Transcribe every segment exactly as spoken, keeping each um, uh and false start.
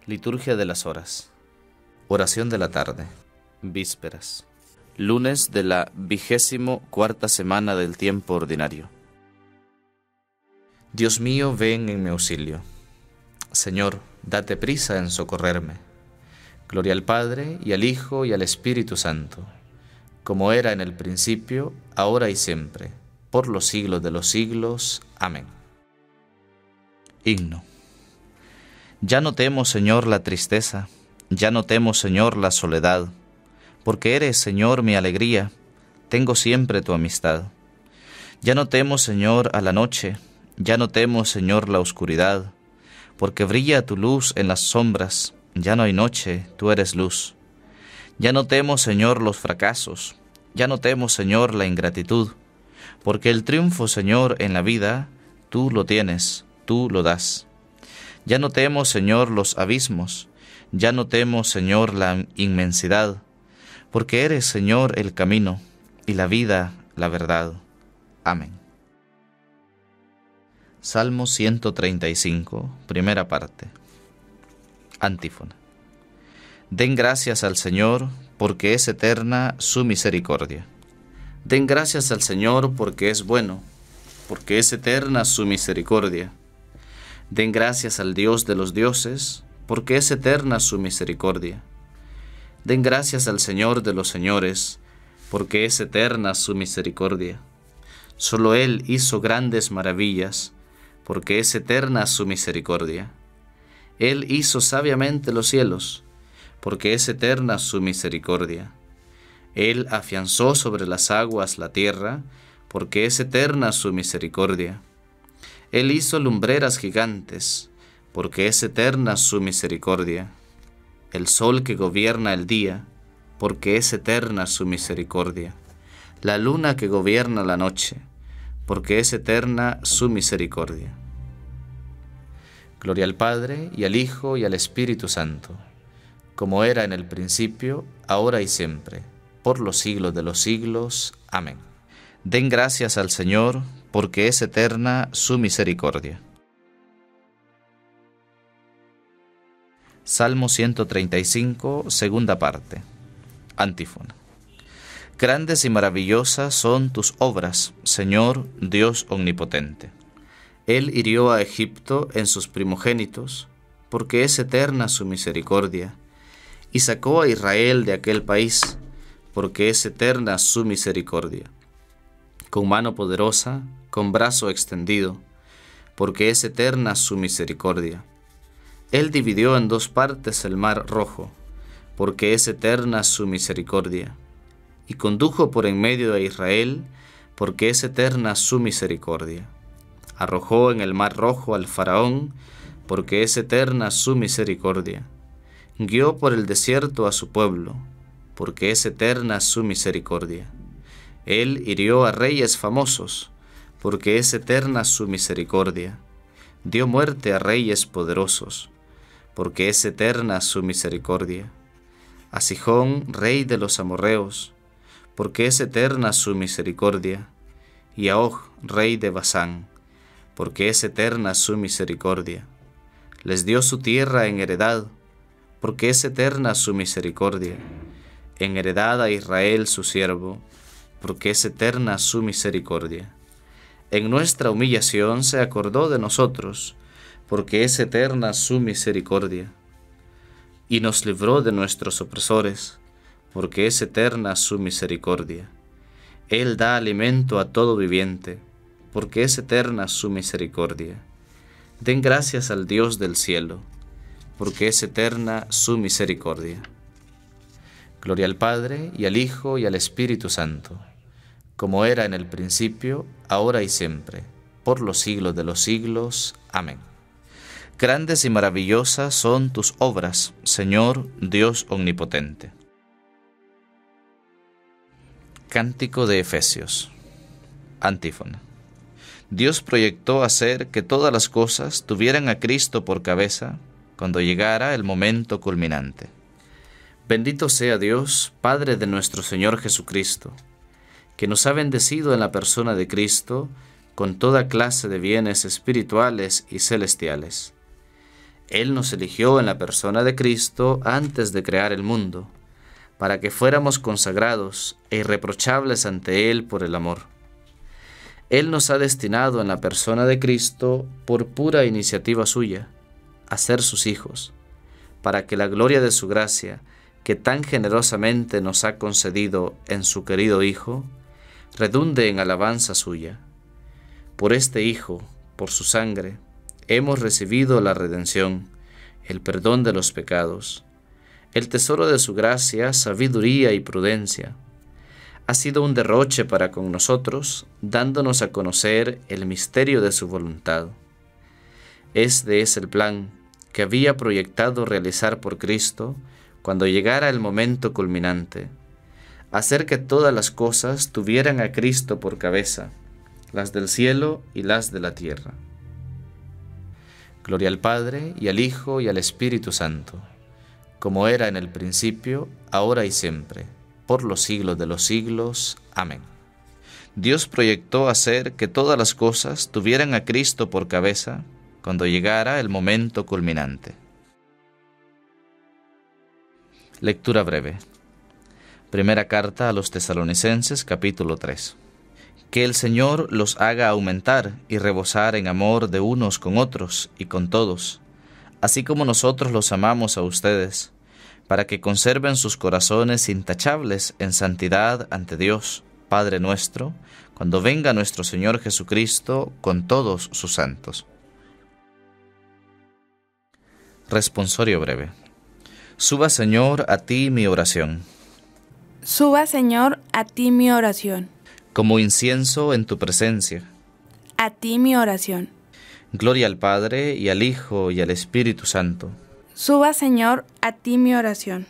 Liturgia de las horas. Oración de la tarde. Vísperas. Lunes de la vigésimo cuarta semana del tiempo ordinario. Dios mío, ven en mi auxilio. Señor, date prisa en socorrerme. Gloria al Padre, y al Hijo, y al Espíritu Santo, como era en el principio, ahora y siempre, por los siglos de los siglos. Amén. Himno. Ya no temo, Señor, la tristeza, ya no temo, Señor, la soledad, porque eres, Señor, mi alegría, tengo siempre tu amistad. Ya no temo, Señor, a la noche, ya no temo, Señor, la oscuridad, porque brilla tu luz en las sombras, ya no hay noche, tú eres luz. Ya no temo, Señor, los fracasos, ya no temo, Señor, la ingratitud, porque el triunfo, Señor, en la vida, tú lo tienes, tú lo das. Ya no temo, Señor, los abismos, ya no temo, Señor, la inmensidad, porque eres, Señor, el camino, y la vida, la verdad. Amén. Salmo ciento treinta y cinco, primera parte. Antífona. Den gracias al Señor, porque es eterna su misericordia. Den gracias al Señor, porque es bueno, porque es eterna su misericordia. Den gracias al Dios de los dioses, porque es eterna su misericordia. Den gracias al Señor de los señores, porque es eterna su misericordia. Solo Él hizo grandes maravillas, porque es eterna su misericordia. Él hizo sabiamente los cielos, porque es eterna su misericordia. Él afianzó sobre las aguas la tierra, porque es eterna su misericordia. Él hizo lumbreras gigantes, porque es eterna su misericordia. El sol que gobierna el día, porque es eterna su misericordia. La luna que gobierna la noche, porque es eterna su misericordia. Gloria al Padre, y al Hijo, y al Espíritu Santo, como era en el principio, ahora y siempre, por los siglos de los siglos. Amén. Den gracias al Señor, porque es eterna su misericordia. Salmo ciento treinta y cinco, segunda parte. Antífona. Grandes y maravillosas son tus obras, Señor Dios omnipotente. Él hirió a Egipto en sus primogénitos, porque es eterna su misericordia, y sacó a Israel de aquel país, porque es eterna su misericordia. Con mano poderosa, con brazo extendido, porque es eterna su misericordia. Él dividió en dos partes el mar rojo, porque es eterna su misericordia. Y condujo por en medio de Israel, porque es eterna su misericordia. Arrojó en el mar rojo al faraón, porque es eterna su misericordia. Guió por el desierto a su pueblo, porque es eterna su misericordia. Él hirió a reyes famosos, porque es eterna su misericordia. Dio muerte a reyes poderosos, porque es eterna su misericordia. A Sihón, rey de los amorreos, porque es eterna su misericordia. Y a Og, rey de Basán, porque es eterna su misericordia. Les dio su tierra en heredad, porque es eterna su misericordia. En heredad a Israel su siervo, porque es eterna su misericordia. En nuestra humillación se acordó de nosotros, porque es eterna su misericordia. Y nos libró de nuestros opresores, porque es eterna su misericordia. Él da alimento a todo viviente, porque es eterna su misericordia. Den gracias al Dios del cielo, porque es eterna su misericordia. Gloria al Padre, y al Hijo, y al Espíritu Santo, como era en el principio, ahora y siempre, por los siglos de los siglos. Amén. Grandes y maravillosas son tus obras, Señor Dios omnipotente. Cántico de Efesios. Antífona. Dios proyectó hacer que todas las cosas tuvieran a Cristo por cabeza cuando llegara el momento culminante. Bendito sea Dios, Padre de nuestro Señor Jesucristo, que nos ha bendecido en la persona de Cristo con toda clase de bienes espirituales y celestiales. Él nos eligió en la persona de Cristo antes de crear el mundo, para que fuéramos consagrados e irreprochables ante Él por el amor. Él nos ha destinado en la persona de Cristo, por pura iniciativa suya, a ser sus hijos, para que la gloria de su gracia, que tan generosamente nos ha concedido en su querido Hijo, redunde en alabanza suya. Por este Hijo, por su sangre, hemos recibido la redención, el perdón de los pecados, el tesoro de su gracia, sabiduría y prudencia. Ha sido un derroche para con nosotros, dándonos a conocer el misterio de su voluntad. Este es el plan que había proyectado realizar por Cristo cuando llegara el momento culminante, hacer que todas las cosas tuvieran a Cristo por cabeza, las del cielo y las de la tierra. Gloria al Padre, y al Hijo, y al Espíritu Santo, como era en el principio, ahora y siempre, por los siglos de los siglos. Amén. Dios proyectó hacer que todas las cosas tuvieran a Cristo por cabeza cuando llegara el momento culminante. Lectura breve. Primera carta a los Tesalonicenses, capítulo tres. Que el Señor los haga aumentar y rebosar en amor de unos con otros y con todos, así como nosotros los amamos a ustedes, para que conserven sus corazones intachables en santidad ante Dios, Padre nuestro, cuando venga nuestro Señor Jesucristo con todos sus santos. Responsorio breve. Suba, Señor, a ti mi oración. Suba, Señor, a ti mi oración. Como incienso en tu presencia. A ti mi oración. Gloria al Padre, y al Hijo, y al Espíritu Santo. Suba, Señor, a ti mi oración.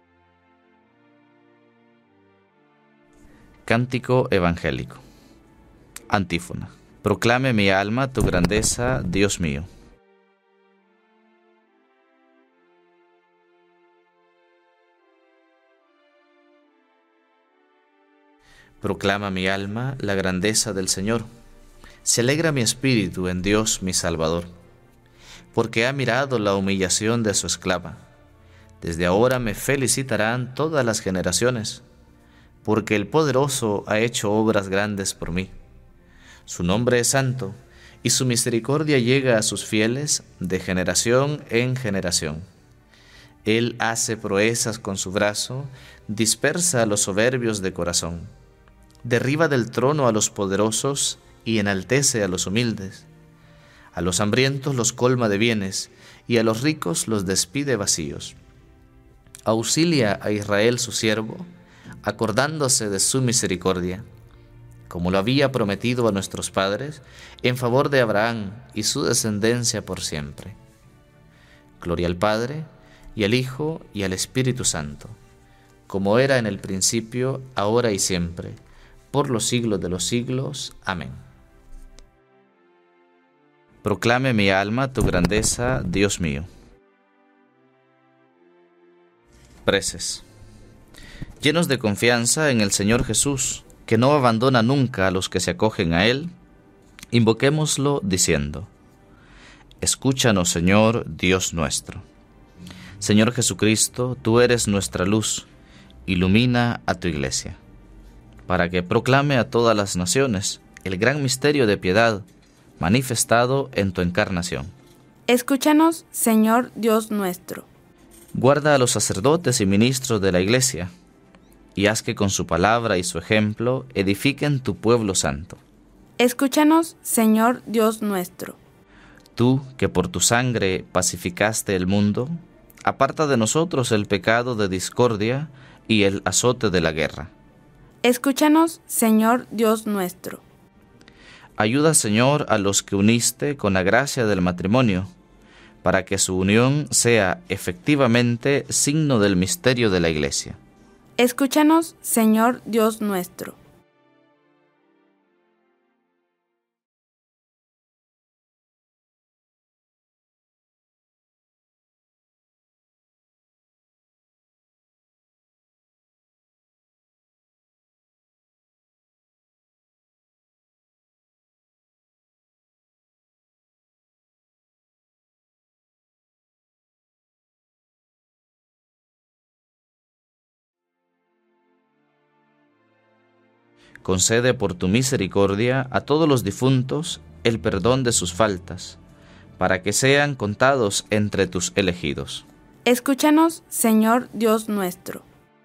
Cántico evangélico. Antífona. Proclame mi alma tu grandeza, Dios mío. Proclama mi alma la grandeza del Señor. Se alegra mi espíritu en Dios mi Salvador, porque ha mirado la humillación de su esclava. Desde ahora me felicitarán todas las generaciones, porque el Poderoso ha hecho obras grandes por mí. Su nombre es santo, y su misericordia llega a sus fieles de generación en generación. Él hace proezas con su brazo, dispersa a los soberbios de corazón. Derriba del trono a los poderosos y enaltece a los humildes. A los hambrientos los colma de bienes, y a los ricos los despide vacíos. Auxilia a Israel su siervo, acordándose de su misericordia, como lo había prometido a nuestros padres, en favor de Abraham y su descendencia por siempre. Gloria al Padre, y al Hijo, y al Espíritu Santo, como era en el principio, ahora y siempre, por los siglos de los siglos. Amén. Proclame mi alma tu grandeza, Dios mío. Preces. Llenos de confianza en el Señor Jesús, que no abandona nunca a los que se acogen a Él, invoquémoslo diciendo: Escúchanos, Señor, Dios nuestro. Señor Jesucristo, tú eres nuestra luz, ilumina a tu iglesia, para que proclame a todas las naciones el gran misterio de piedad manifestado en tu encarnación. Escúchanos, Señor Dios nuestro. Guarda a los sacerdotes y ministros de la Iglesia, y haz que con su palabra y su ejemplo edifiquen tu pueblo santo. Escúchanos, Señor Dios nuestro. Tú, que por tu sangre pacificaste el mundo, aparta de nosotros el pecado de discordia y el azote de la guerra. Escúchanos, Señor Dios nuestro. Ayuda, Señor, a los que uniste con la gracia del matrimonio, para que su unión sea efectivamente signo del misterio de la Iglesia. Escúchanos, Señor Dios nuestro. Concede por tu misericordia a todos los difuntos el perdón de sus faltas, para que sean contados entre tus elegidos. Escúchanos, Señor Dios nuestro.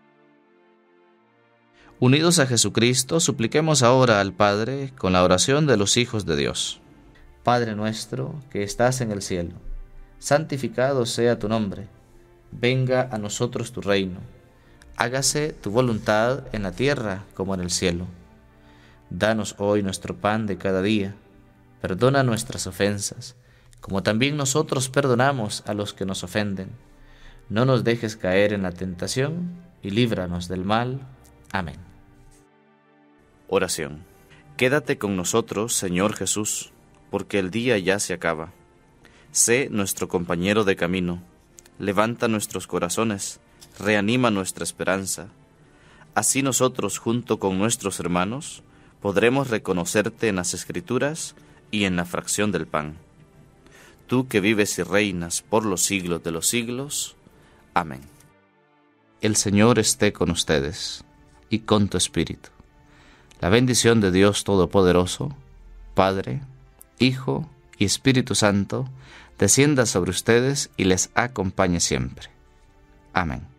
Unidos a Jesucristo, supliquemos ahora al Padre con la oración de los hijos de Dios. Padre nuestro, que estás en el cielo, santificado sea tu nombre. Venga a nosotros tu reino. Hágase tu voluntad en la tierra como en el cielo. Danos hoy nuestro pan de cada día. Perdona nuestras ofensas, como también nosotros perdonamos a los que nos ofenden. No nos dejes caer en la tentación y líbranos del mal. Amén. Oración. Quédate con nosotros, Señor Jesús, porque el día ya se acaba. Sé nuestro compañero de camino. Levanta nuestros corazones, reanima nuestra esperanza. Así nosotros, junto con nuestros hermanos, podremos reconocerte en las Escrituras y en la fracción del pan. Tú que vives y reinas por los siglos de los siglos. Amén. El Señor esté con ustedes y con tu espíritu. La bendición de Dios Todopoderoso, Padre, Hijo y Espíritu Santo, descienda sobre ustedes y les acompañe siempre. Amén.